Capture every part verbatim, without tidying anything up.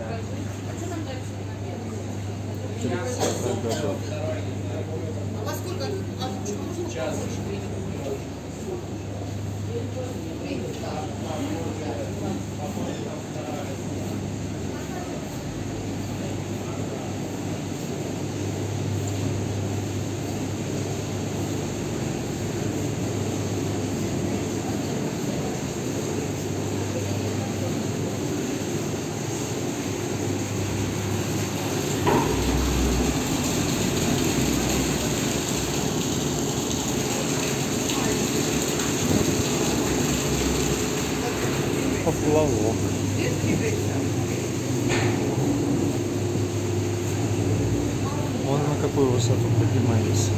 тридцать годов. Поплавок. Вон на какую высоту поднимаемся.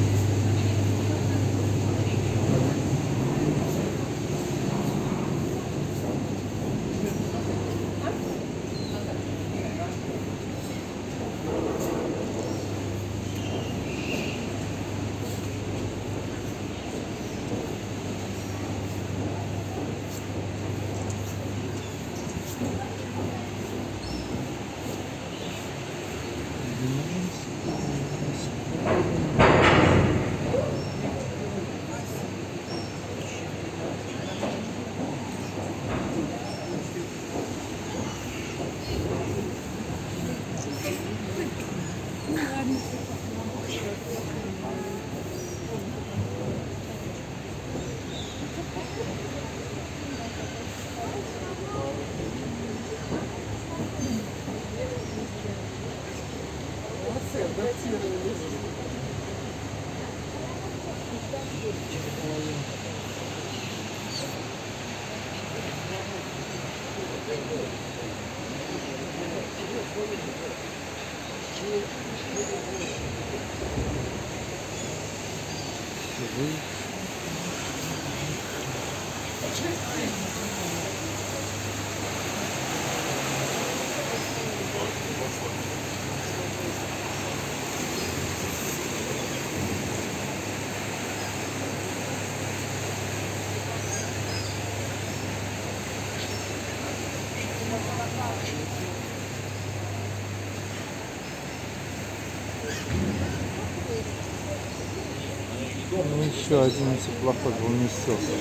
Ну, еще один теплоход уместился.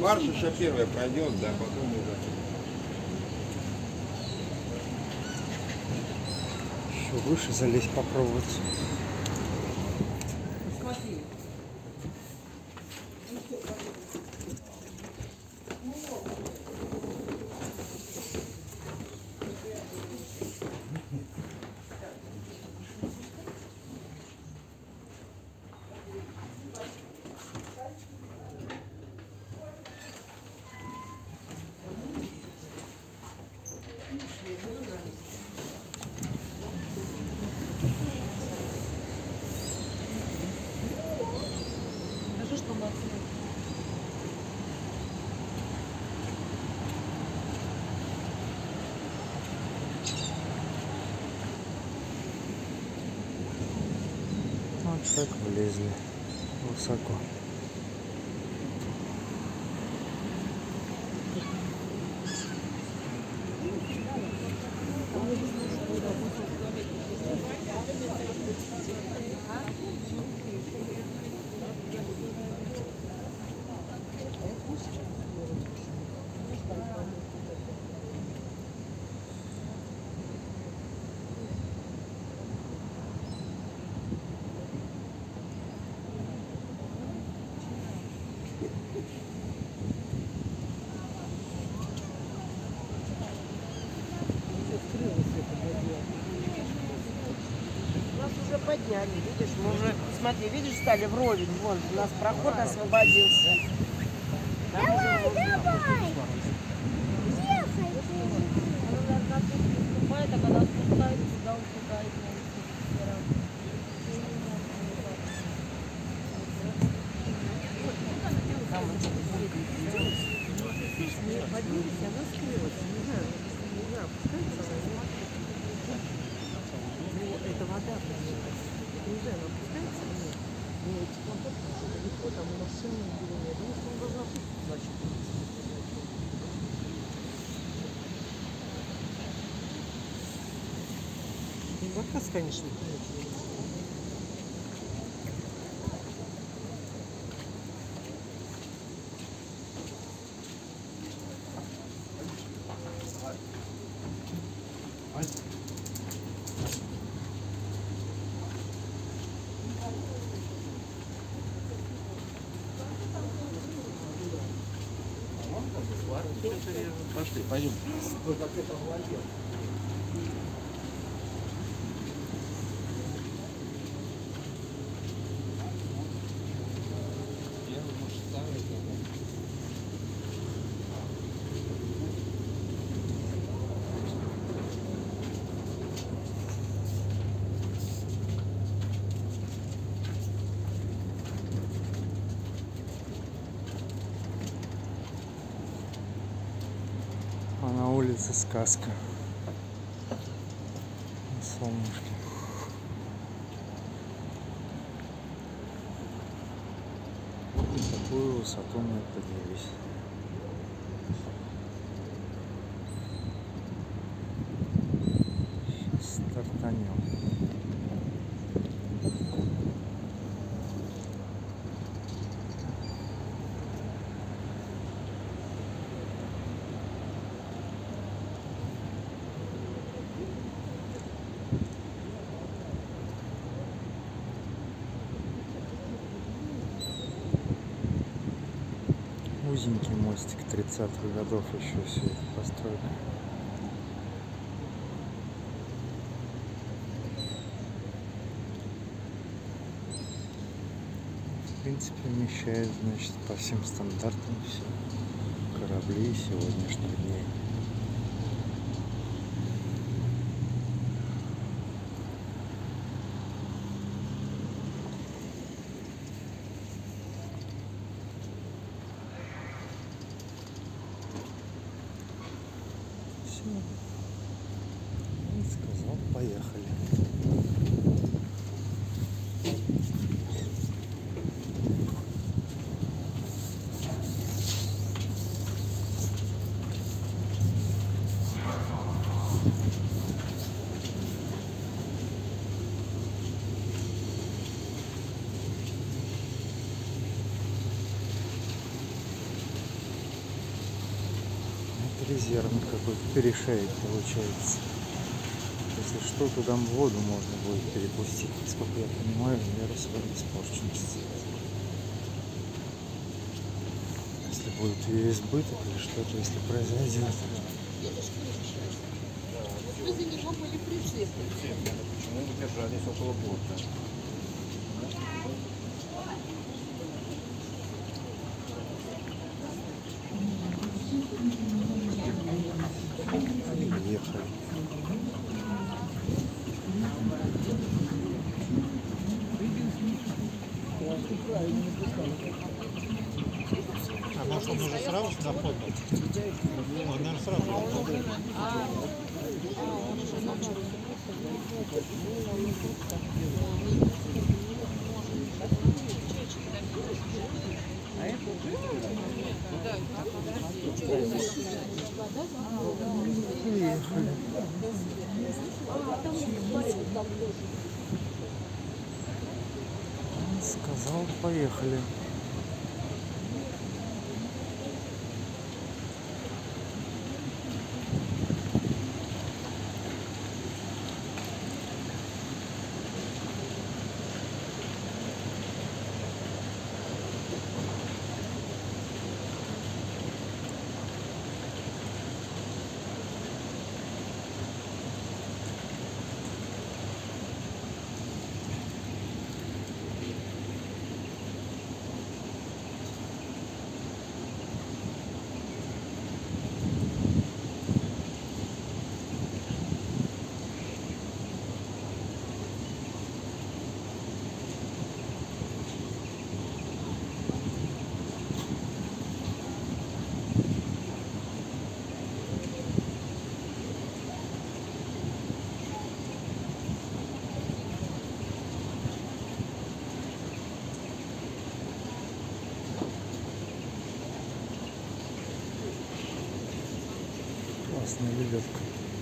Марш еще первая пройдет, да, потом уже. Еще выше залезть попробовать. Смотри. Скажи, что мы отсюда. Вот так влезли высоко. Нас уже подняли, видишь, мы уже, смотри, видишь, стали вровень, вон, у нас проход освободился. Давай, давай! Ехай! Она, наверное, тут наступает, а когда спускается, сюда утекает. Там вот не поднялись, она скрылась. Не знаю, не знаю, опускается она. Ну, это вода поднимается. Не знаю, она опускается или нет. Но теплоход далеко, там и машины не было. Я думаю, что он должна опуститься, значит. Заказ, конечно, Пошли, пойдем. А на улице сказка. На солнышке. На такую высоту мы поднялись. Сейчас стартанем. Узенький мостик тридцатых годов еще все это постройка. В принципе, вмещает, значит, по всем стандартам все корабли сегодняшних дней. Все. Он сказал, поехали. резервный какой-то перешеек получается. Если что, то там воду можно будет перепустить. Насколько я понимаю, вирус испорченности. Если будет ее избыток или что-то, если произойдет. Вы за него были прицеплены. Почему вы держались около борта? Ехали. А может он уже сразу сюда входит? Он, наверное, сразу. Приехали. Сказал, поехали. Классная лебедка.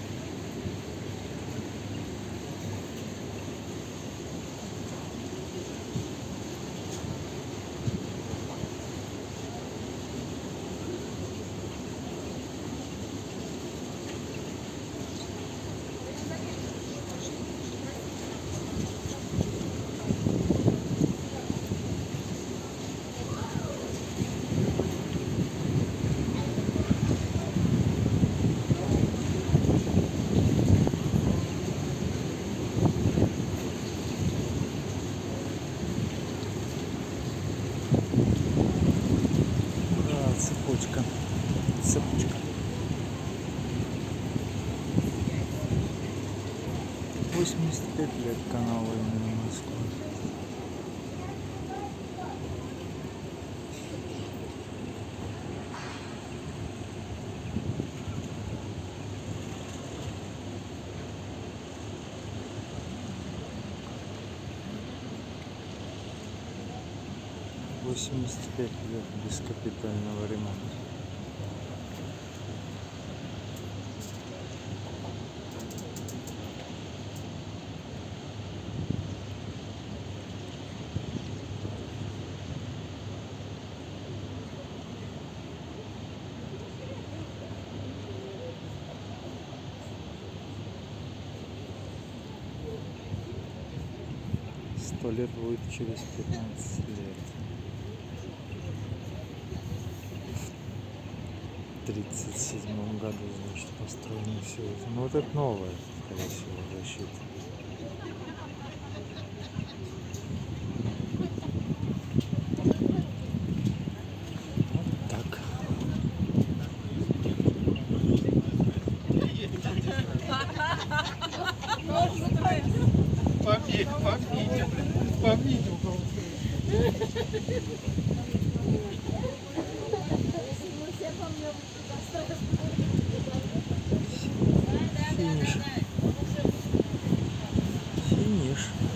Цепочка. Цепочка. восемьдесят пять лет канала именно Москва. восемьдесят пять лет без капитального ремонта. Сто лет будет через пятнадцать лет. В тридцать седьмом году, значит, построено все это. Ну вот это новая, скорее всего, защита. Вот так. Помните, помните, помните. Финиш. Финиш.